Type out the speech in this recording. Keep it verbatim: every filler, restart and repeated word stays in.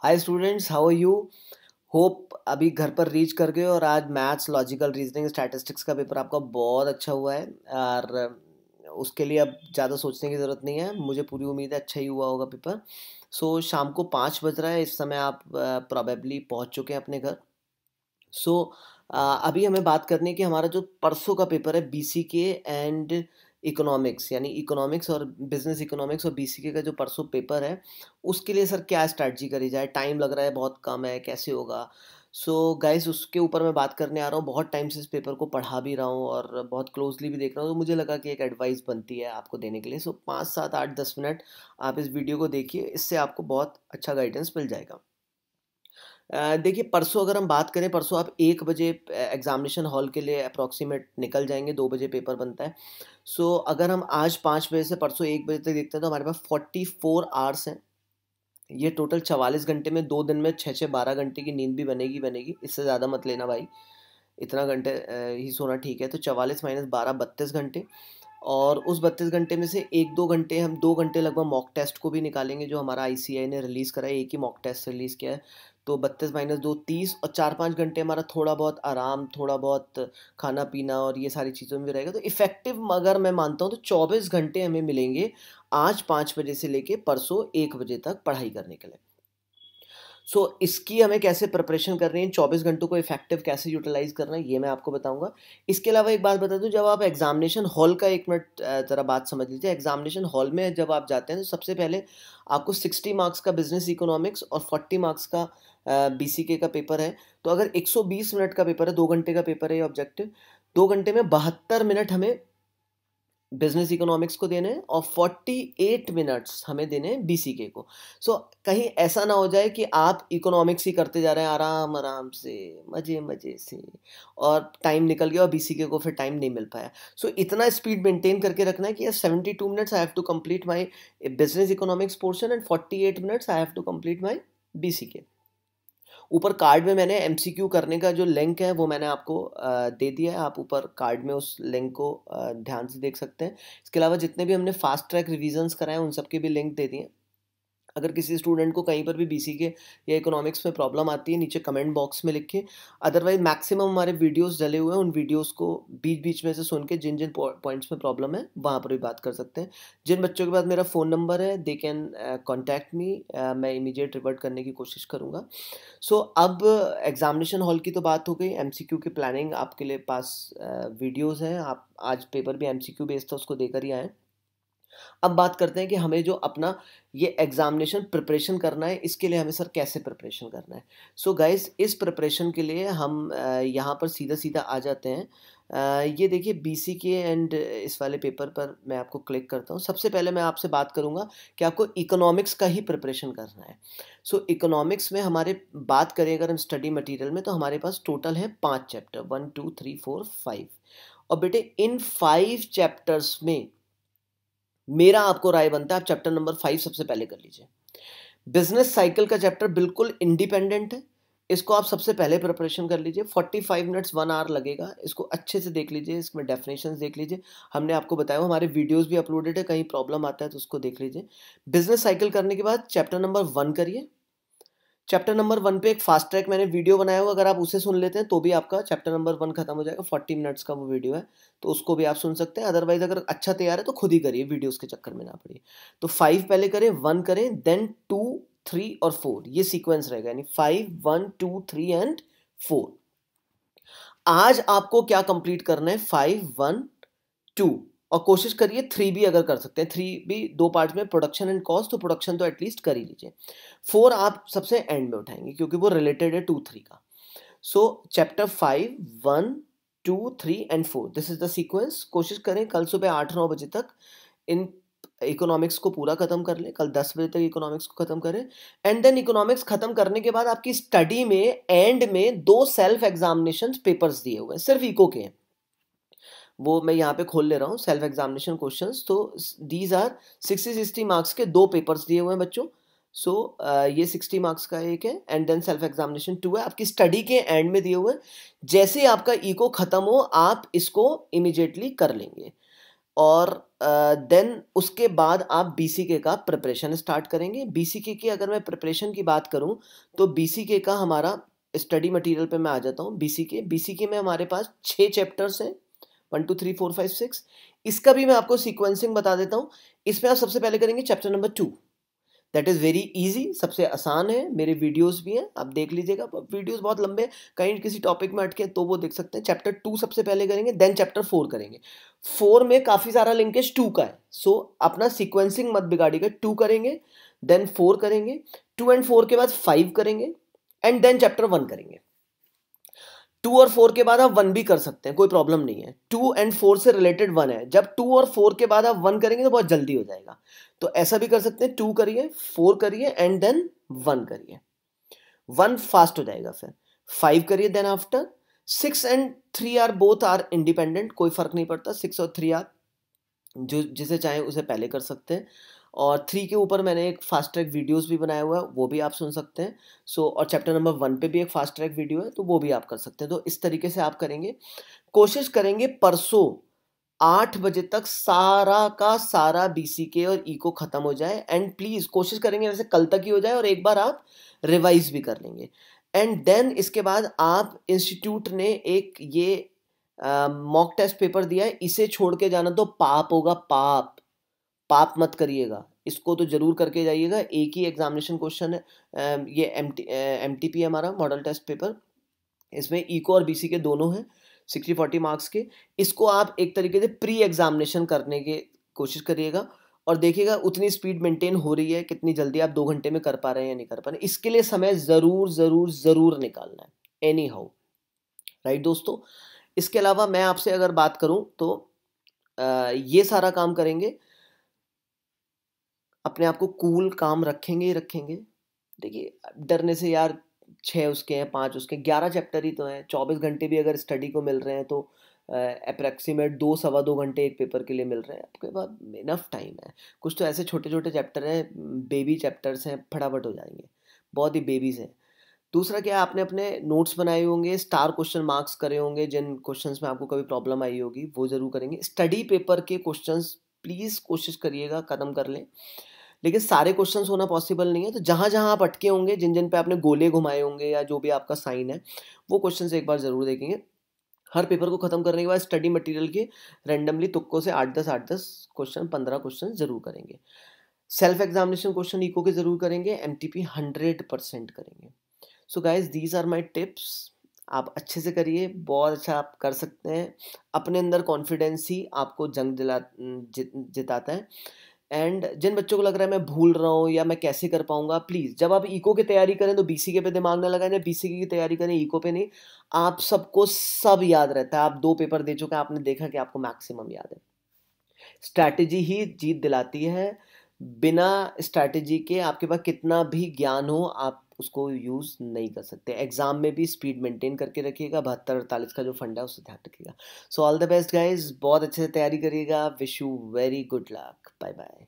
Hi students, how are you? Hope अभी घर पर रीच कर गए और आज मैथ्स, लॉजिकल रीजनिंग, स्टैटिस्टिक्स का पेपर आपका बहुत अच्छा हुआ है। और उसके लिए अब ज़्यादा सोचने की ज़रूरत नहीं है, मुझे पूरी उम्मीद है अच्छा ही हुआ होगा पेपर। सो शाम को पाँच बज रहा है, इस समय आप प्रोबेबली पहुंच चुके हैं अपने घर। सो अभी हमें बात करनी है कि हमारा जो परसों का पेपर है बीसी के एंड इकोनॉमिक्स, यानी इकोनॉमिक्स और बिजनेस इकोनॉमिक्स और बीसीके का जो परसों पेपर है, उसके लिए सर क्या स्ट्रैटेजी करी जाए? टाइम लग रहा है, बहुत कम है, कैसे होगा? सो गाइस, उसके ऊपर मैं बात करने आ रहा हूँ। बहुत टाइम से इस पेपर को पढ़ा भी रहा हूँ और बहुत क्लोजली भी देख रहा हूँ, तो मुझे लगा कि एक एडवाइस बनती है आपको देने के लिए। सो पाँच सात आठ दस मिनट आप इस वीडियो को देखिए, इससे आपको बहुत अच्छा गाइडेंस मिल जाएगा। अ, देखिए, परसों अगर हम बात करें, परसों आप एक बजे एग्जामिनेशन हॉल के लिए अप्रॉक्सीमेट निकल जाएंगे, दो बजे पेपर बनता है। सो अगर हम आज पाँच बजे से परसों एक बजे तक देखते हैं तो हमारे पास फोर्टी फोर आवर्स हैं। ये टोटल चवालीस घंटे में, दो दिन में छः छः बारह घंटे की नींद भी बनेगी बनेगी, इससे ज़्यादा मत लेना भाई। इतना घंटे अ, ही सोना ठीक है। तो चवालीस माइनस बारह, बत्तीस घंटे। और उस बत्तीस घंटे में से एक दो घंटे, हम दो घंटे लगभग मॉक टेस्ट को भी निकालेंगे, जो हमारा आईसीआई ने रिलीज़ करा है। एक ही मॉक टेस्ट रिलीज़ किया है। तो बत्तीस माइनस दो, तीस। और चार पाँच घंटे हमारा थोड़ा बहुत आराम, थोड़ा बहुत खाना पीना और ये सारी चीज़ों में भी रहेगा। तो इफ़ेक्टिव अगर मैं मानता हूँ तो चौबीस घंटे हमें मिलेंगे आज पाँच बजे से लेके परसों एक बजे तक पढ़ाई करने के लिए। सो so, इसकी हमें कैसे प्रिपरेशन करनी है, चौबीस घंटों को इफेक्टिव कैसे यूटिलाइज करना है, ये मैं आपको बताऊंगा। इसके अलावा एक बात बता दूं, जब आप एग्जामिनेशन हॉल का, एक मिनट ज़रा बात समझ लीजिए। एग्जामिनेशन हॉल में जब आप जाते हैं तो सबसे पहले आपको साठ मार्क्स का बिजनेस इकोनॉमिक्स और चालीस मार्क्स का बीसीके का पेपर है। तो अगर एक सौ बीस मिनट का पेपर है, दो घंटे का पेपर है ये ऑब्जेक्टिव, दो घंटे में बहत्तर मिनट हमें बिजनेस इकोनॉमिक्स को देने हैं और अड़तालीस मिनट्स हमें देने हैं बीसीके को। सो so, कहीं ऐसा ना हो जाए कि आप इकोनॉमिक्स ही करते जा रहे हैं आराम आराम से, मजे मजे से, और टाइम निकल गया और बीसीके को फिर टाइम नहीं मिल पाया। सो so, इतना स्पीड मेंटेन करके रखना है कि seventy two minutes I have to complete my business economics portion and forty eight minutes I have to complete my BCK. ऊपर कार्ड में मैंने एमसीक्यू करने का जो लिंक है वो मैंने आपको दे दिया है। आप ऊपर कार्ड में उस लिंक को ध्यान से देख सकते हैं। इसके अलावा जितने भी हमने फास्ट ट्रैक रिवीजन्स कराए उन सब के भी लिंक दे दिए। अगर किसी स्टूडेंट को कहीं पर भी बीसीके या इकोनॉमिक्स में प्रॉब्लम आती है, नीचे कमेंट बॉक्स में लिखिए। अदरवाइज मैक्सिमम हमारे वीडियोस डले हुए हैं, उन वीडियोस को बीच बीच में से सुन के जिन जिन पॉइंट्स में प्रॉब्लम है वहाँ पर भी बात कर सकते हैं। जिन बच्चों के पास मेरा फ़ोन नंबर है, दे कैन कॉन्टैक्ट मी, मैं इमीडिएट रिवर्ट करने की कोशिश करूँगा। सो so, अब एग्जामिनेशन हॉल की तो बात हो गई। एमसीक्यू की प्लानिंग आपके लिए पास वीडियोस हैं, आप आज पेपर भी एमसीक्यू बेस्ड था, उसको देकर ही आए। अब बात करते हैं कि हमें जो अपना ये एग्जामिनेशन प्रिपरेशन करना है, इसके लिए हमें सर कैसे प्रिपरेशन करना है। सो so गाइस, इस प्रिपरेशन के लिए हम यहाँ पर सीधा सीधा आ जाते हैं। uh, ये देखिए बीसीके एंड इस वाले पेपर पर मैं आपको क्लिक करता हूँ। सबसे पहले मैं आपसे बात करूँगा कि आपको इकोनॉमिक्स का ही प्रिपरेशन करना है। सो so, इकोनॉमिक्स में हमारे बात करें अगर हम स्टडी मटेरियल में, तो हमारे पास टोटल है पाँच chapter, one two three four five. और बेटे इन फाइव चैप्टर्स में मेरा आपको राय बनता है आप चैप्टर नंबर फाइव सबसे पहले कर लीजिए। बिजनेस साइकिल का चैप्टर बिल्कुल इंडिपेंडेंट है, इसको आप सबसे पहले प्रिपरेशन कर लीजिए। पैंतालीस मिनट्स वन आवर लगेगा, इसको अच्छे से देख लीजिए, इसमें डेफिनेशंस देख लीजिए। हमने आपको बताया हमारे वीडियोस भी अपलोडेड है, कहीं प्रॉब्लम आता है तो उसको देख लीजिए। बिजनेस साइकिल करने के बाद चैप्टर नंबर वन करिए। चैप्टर नंबर वन पे एक फास्ट ट्रैक मैंने वीडियो बनाया हुआ, अगर आप उसे सुन लेते हैं तो भी आपका चैप्टर नंबर वन खत्म हो जाएगा। फोर्टी मिनट्स का वो वीडियो है, तो उसको भी आप सुन सकते हैं। अदरवाइज अगर अच्छा तैयार है तो खुद ही करिए, वीडियोस के चक्कर में ना पड़िए। तो फाइव पहले करें, वन करें, देन टू, थ्री और फोर, ये सीक्वेंस रहेगा, यानी five, one, two, three and four. आज आपको क्या कंप्लीट करना है? फाइव, वन, टू, और कोशिश करिए थ्री भी अगर कर सकते हैं। थ्री भी दो पार्ट में, प्रोडक्शन एंड कॉस्ट, तो प्रोडक्शन तो एटलीस्ट कर ही लीजिए। फोर आप सबसे एंड में उठाएंगे क्योंकि वो रिलेटेड है टू थ्री का। सो chapter five, one, two, three and four, this is the sequence. कोशिश करें कल सुबह आठ नौ बजे तक इन इकोनॉमिक्स को पूरा खत्म कर लें, कल दस बजे तक इकोनॉमिक्स को खत्म करें। एंड देन इकोनॉमिक्स खत्म करने के बाद आपकी स्टडी में एंड में दो सेल्फ एग्जामिनेशन पेपर्स दिए हुए हैं, सिर्फ इको के हैं। वो मैं यहाँ पे खोल ले रहा हूँ, सेल्फ एग्जामिनेशन क्वेश्चंस। तो these are sixty sixty marks के दो पेपर्स दिए हुए हैं बच्चों। सो so, uh, ये सिक्सटी मार्क्स का एक है and then self examination two है, आपकी स्टडी के एंड में दिए हुए हैं। जैसे आपका इको खत्म हो आप इसको इमिजिएटली कर लेंगे। और देन uh, उसके बाद आप बीसीके का प्रिपरेशन स्टार्ट करेंगे। बीसीके की अगर मैं प्रिपरेशन की बात करूं तो बीसीके का हमारा स्टडी मटेरियल पे मैं आ जाता हूं। बीसीके बीसीके में हमारे पास छः चैप्टर्स हैं, one two three four five six. इसका भी मैं आपको सीक्वेंसिंग बता देता हूं। इसमें आप सबसे पहले करेंगे chapter number two, that is very easy, सबसे आसान है। मेरे वीडियोस भी हैं, आप देख लीजिएगा। वीडियोस बहुत लंबे हैं, कहीं किसी टॉपिक में अटके तो वो देख सकते हैं। चैप्टर टू सबसे पहले करेंगे, देन चैप्टर फोर करेंगे। फोर में काफ़ी सारा लिंकेज टू का है, सो so, अपना सीक्वेंसिंग मत बिगाड़िएगा। टू करेंगे, देन फोर करेंगे, टू एंड फोर के बाद फाइव करेंगे, एंड देन चैप्टर वन करेंगे। टू और फोर के बाद आप वन भी कर सकते हैं, कोई प्रॉब्लम नहीं है। टू एंड फोर से रिलेटेड वन है, जब टू और फोर के बाद आप वन करेंगे तो बहुत जल्दी हो जाएगा। तो ऐसा भी कर सकते हैं, टू करिए, फोर करिए, एंड देन वन करिए, वन फास्ट हो जाएगा। फिर फाइव करिए, then after six and three are both are independent, कोई फर्क नहीं पड़ता। सिक्स और थ्री आर जो जिसे चाहे उसे पहले कर सकते हैं। और थ्री के ऊपर मैंने एक फास्ट ट्रैक वीडियोस भी बनाया हुआ है, वो भी आप सुन सकते हैं। सो so, और चैप्टर नंबर वन पे भी एक फास्ट ट्रैक वीडियो है, तो वो भी आप कर सकते हैं। तो इस तरीके से आप करेंगे। कोशिश करेंगे परसों आठ बजे तक सारा का सारा बीसीके और इको खत्म हो जाए। एंड प्लीज़ कोशिश करेंगे वैसे कल तक ही हो जाए, और एक बार आप रिवाइज भी कर लेंगे। एंड देन इसके बाद आप इंस्टीट्यूट ने एक ये मॉक टेस्ट पेपर दिया है, इसे छोड़ के जाना तो पाप होगा। पाप पाप मत करिएगा, इसको तो जरूर करके जाइएगा। एक ही एग्जामिनेशन क्वेश्चन है, ये M T M T P है हमारा मॉडल टेस्ट पेपर। इसमें इको और बीसी के दोनों हैं, सिक्सटी फोर्टी मार्क्स के। इसको आप एक तरीके से प्री एग्जामिनेशन करने की कोशिश करिएगा, और देखिएगा उतनी स्पीड मेंटेन हो रही है, कितनी जल्दी आप दो घंटे में कर पा रहे हैं या नहीं कर पा रहे हैं। इसके लिए समय ज़रूर ज़रूर ज़रूर निकालना है, एनी हाउ, राइट दोस्तों। इसके अलावा मैं आपसे अगर बात करूं तो आ, ये सारा काम करेंगे, अपने आप को कूल काम रखेंगे ही रखेंगे। देखिए डरने से यार, छः उसके हैं, पाँच उसके, ग्यारह चैप्टर ही तो हैं। चौबीस घंटे भी अगर स्टडी को मिल रहे हैं तो अप्रॉक्सीमेट दो सवा दो घंटे एक पेपर के लिए मिल रहे हैं, आपके पास इनफ टाइम है। कुछ तो ऐसे छोटे छोटे चैप्टर हैं, बेबी चैप्टर्स हैं, फटाफट हो जाएंगे, बहुत ही बेबीज हैं। दूसरा क्या है, आपने अपने नोट्स बनाए होंगे, स्टार क्वेश्चन मार्क्स करे होंगे, जिन क्वेश्चंस में आपको कभी प्रॉब्लम आई होगी वो ज़रूर करेंगे। स्टडी पेपर के क्वेश्चंस प्लीज़ कोशिश करिएगा ख़त्म कर लें, लेकिन सारे क्वेश्चंस होना पॉसिबल नहीं है। तो जहाँ जहाँ आप अटके होंगे, जिन जिन पे आपने गोले घुमाए होंगे या जो भी आपका साइन है, वो क्वेश्चंस एक बार ज़रूर देखेंगे। हर पेपर को ख़त्म करने के बाद स्टडी मटेरियल के रैंडमली तुक्कों से आठ दस आठ दस क्वेश्चन, पंद्रह क्वेश्चन ज़रूर करेंगे। सेल्फ एग्जामिनेशन क्वेश्चन इको के ज़रूर करेंगे, M T P hundred percent करेंगे। So guys these are my tips, आप अच्छे से करिए, बहुत अच्छा आप कर सकते हैं। अपने अंदर कॉन्फिडेंस ही आपको जंग दिला जित जिताता है। एंड जिन बच्चों को लग रहा है मैं भूल रहा हूँ या मैं कैसे कर पाऊंगा, प्लीज़ जब आप इको की तैयारी करें तो बीसीके पे दिमाग ना लगाएं, जब बीसीके की तैयारी करें इको पे नहीं। आप सबको सब याद रहता है, आप दो पेपर दे चुके हैं, आपने देखा कि आपको मैक्सिमम याद है। स्ट्रैटेजी ही जीत दिलाती है, बिना स्ट्रैटेजी के आपके पास कितना भी ज्ञान हो आप उसको यूज़ नहीं कर सकते। एग्जाम में भी स्पीड मेंटेन करके रखिएगा, बहत्तर अड़तालीस का जो फंडा है उससे ध्यान रखिएगा। So all the best guys, बहुत अच्छे से तैयारी करिएगा। Wish you very good luck, bye bye.